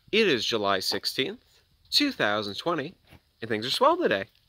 It is July 16th, 2020, and things are swell today.